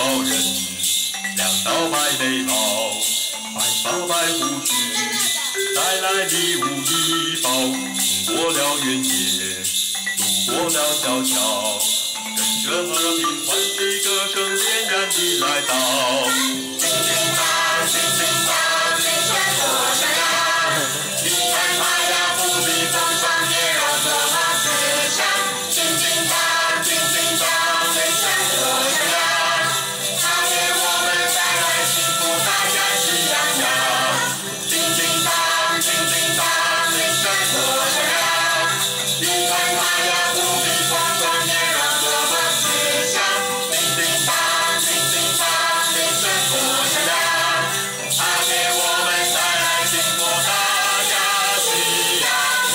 包人，两道白眉毛，白发白胡子，带来礼物一包，经过了原野，渡过了小桥，跟着和平欢喜歌声点燃地来到。金金棒，金金棒，金闪多闪亮，你看它呀不必风霜也要多么慈祥。金金棒，金金棒，金闪多闪亮，它给我们带来幸福，大家喜洋洋。金金棒，金金棒，金闪多闪亮，你看它呀不必风霜也要多么慈祥。金金棒，金金棒，金闪多闪亮，它给我们带来幸福，大家喜洋洋。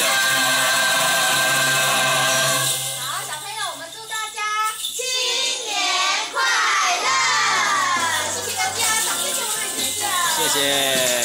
好，小朋友，我们祝大家新年快乐！谢谢大家，掌声送给学校。 谢谢。